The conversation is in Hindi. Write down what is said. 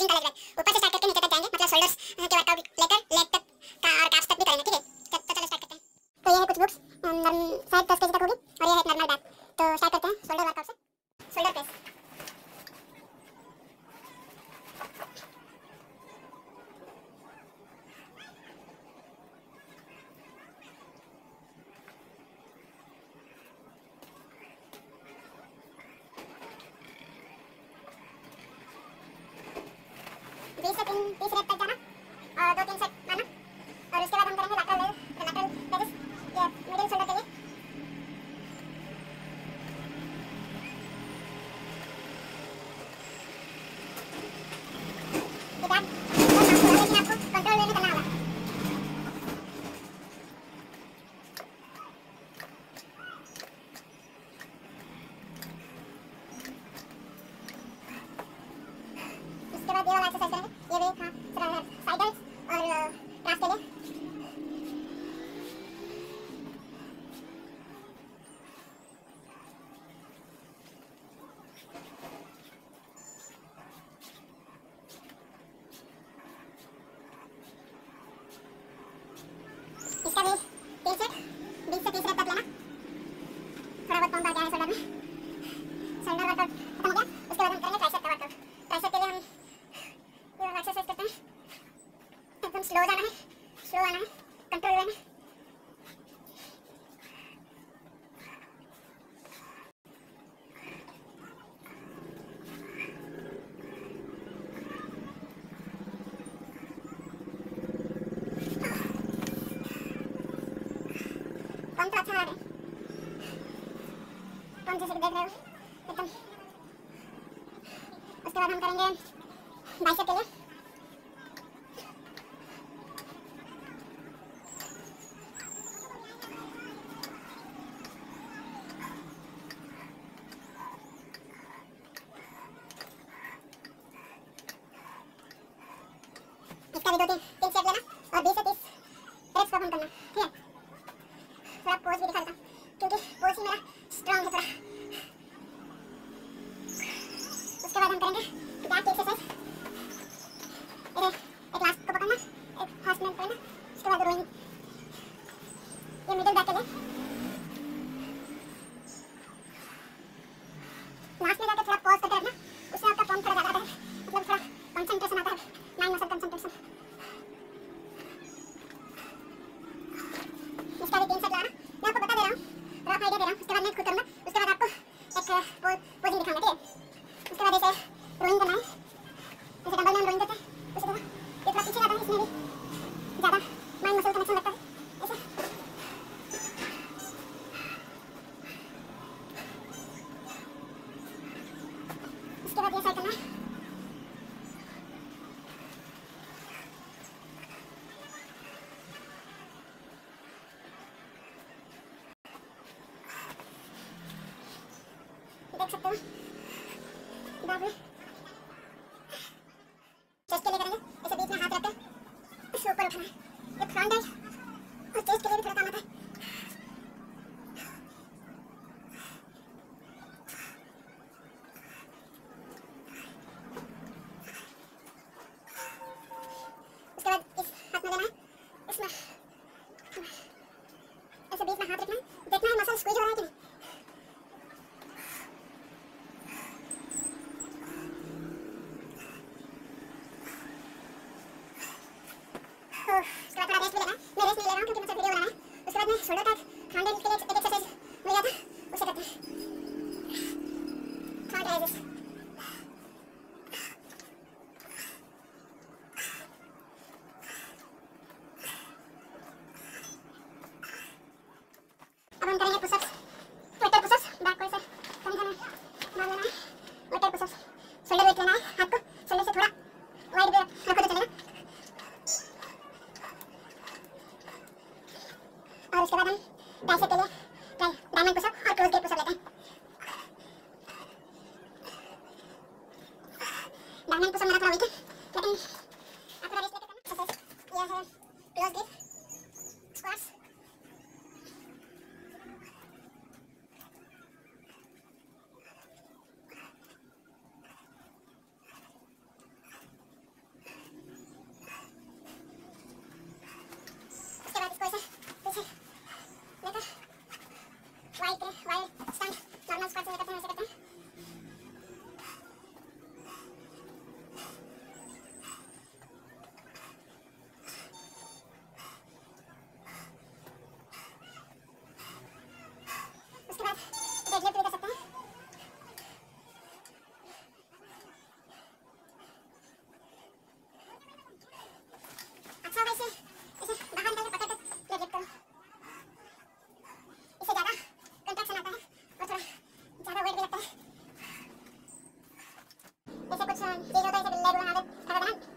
स्ट्रिंग का लेग, ऊपर से स्टार्ट करके नीचे तक जाएंगे, मतलब शोल्डर्स के वर्कआउट लेकर लेग तक का और काफ्स तक भी करेंगे, ठीक है। तो चलो स्टार्ट करते हैं। तो ये है कुछ बुक्स, शायद 10 पेज तक होगी, और ये है एक नॉर्मल बैग। तो स्टार्ट करते हैं शोल्डर वर्कआउट से। शोल्डर प्रेस, बीस से 30 रेप तक जाना और 2-3 सेट मारना। और उसके बाद हम करेंगे लैटरल प्रेस, ये मिडिल शोल्डर के लिए। ये बैग लेकिन आपको कंट्रोल में करना होगा। उसके बाद ये वाला एक्सरसाइज करेंगे, ये भी हाँ साइडल्स और क्रास के लिए। इसका भी 3 सेट 20 से 30 रेप तक लेना। थोड़ा बहुत पंप आ गया है शोल्डर में। शोल्डर वर्कआउट खत्म हो गया। उसके बाद हम करेंगे ट्राइसेप का वर्कआउट। ट्राइसेप के लिए हम ये वाला एक्सरसाइज करते हैं। एकदम स्लो जाना है, स्लो आना है, कंट्रोल लेना है। पंप तो अच्छा आ रहा है, पंप जैसे कि देख रहे हो एकदम। उसके बाद हम करेंगे बाइसेप के लिए। इसका भी 2-3 सेट लेना और 20 से 30 रेप्स परफॉर्म करना, ठीक है। थोड़ा पोज भी दिखा देता हूँ क्योंकि पोज ही मेरा स्ट्रांग है थोड़ा। उसके बाद हम करेंगे बैक की एक्सरसाइज। एक लास्ट को पकड़ना, एक हाथ में पकड़ना, उसके बाद रोइंग। ये मिडिल बैक के लिए। लास्ट में जाकर थोड़ा पॉज करके रखना, उससे आपका पंप थोड़ा ज़्यादा आता है, मतलब थोड़ा कंसंट्रेशन आता है, माइंड मसल कंसंट्रेशन। इसका भी 3 सेट लाना। मैं आपको बता दे रहा हूँ, रफ आइडिया दे रहा हूँ, उसके बाद मैं खुद करूँगा। उसके बाद आपको एक पोजिंग दिखाऊंगा, ठीक है। उसके बाद ऐसे रोइंग करना है, जैसे डंबल में हम रोइंग करते हैं उसी तरह। ये थोड़ा पीछे जाता है, इसमें भी ज़्यादा माइंड मसल कनेक्शन लगता है ऐसे। उसके बाद ये साइड करना है। देख सकते हो बैक में चेस्ट के लिए करेंगे, ऐसे बीच में हाथ रख कर इसे ऊपर उठाना है। ये फ्रंट है और चेस्ट के लिए भी थोड़ा काम आता है। उसके बाद इस हाथ में लेना है, इसमें ऐसे बीच में हाथ रखना है, देखना है मसल स्क्वीज हो रहा है कि नहीं। तो उसके बाद थोड़ा रेस्ट भी लेना है। मैं रेस्ट नहीं ले रहा हूँ क्योंकि मुझे वीडियो बनाना है। उसके बाद मैं शोल्डर का फ्रंट के लिए एक एक्सरसाइज मिल गया था, उसे करते हैं। फ्रंट राइजेस, अब हम करेंगे पुशअप्स, वेटर पुशअप्स। बैक को ऐसे कम करना है, मार लेना है, वेटर पुशअप्स। शोल्डर वेट लेना है, हाथ को शोल्डर से थोड़ा वाइड भी रखो तो चलेगा। और उसके बाद हम ट्राइसेप के लिए डायमंड पुशअप और क्लोज ग्रिप पुशअप लेते हैं। डायमंड पुशअप मेरा थोड़ा वीक है, लेकिन आप थोड़ा रेस्ट लेकर करना। एक्सरसाइज ये है क्लोज ग्रिप स्क्वाट्स। चीज होता है, इसे लेग बना दे, ऐसा करना है।